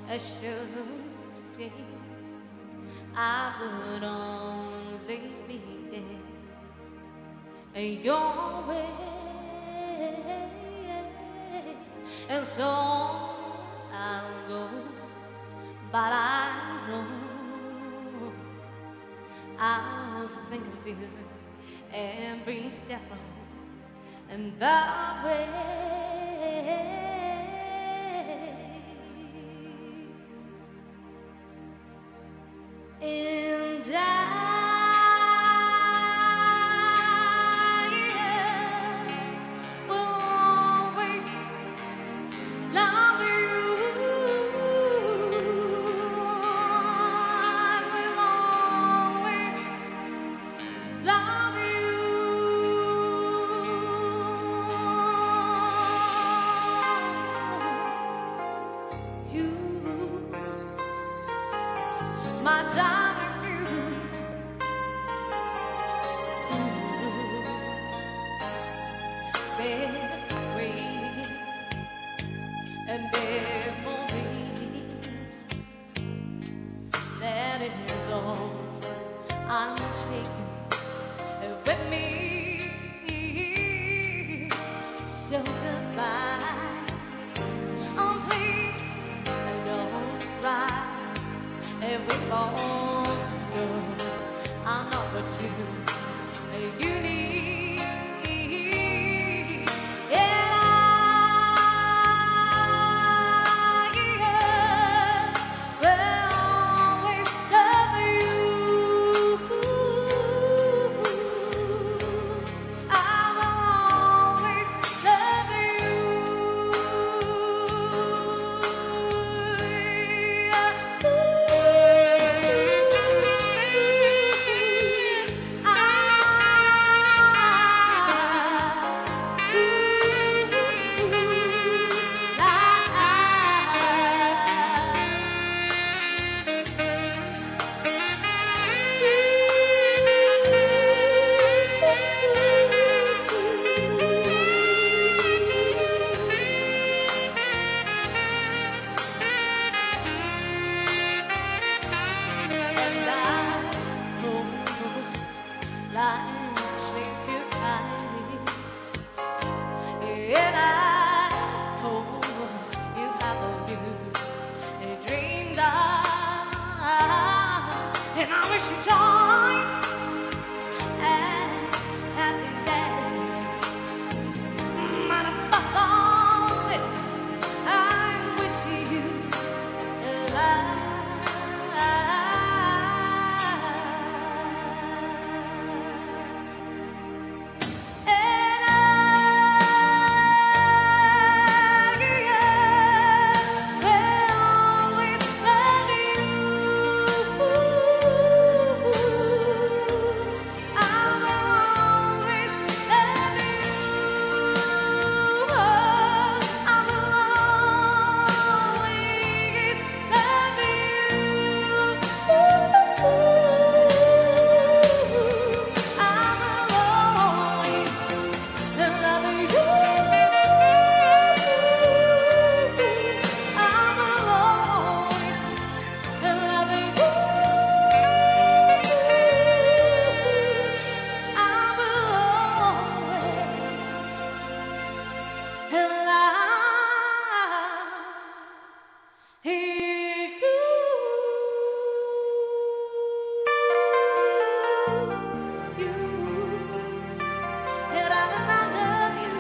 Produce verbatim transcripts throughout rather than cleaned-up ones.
I should stay, I would only be there your way, and so I'll go. But I know I'll think of you every step of the way. And I will always love you. I will always love you. You, my darling. Bittersweet and memories, that is all I'm taking with me. So goodbye, oh please don't cry. And we both know I'm not what you you need. Life treats you kind, and I hope you have all you dreamed of, and I wish you joy and happiness. But above all this, I wish you love.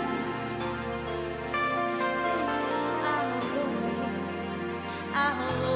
I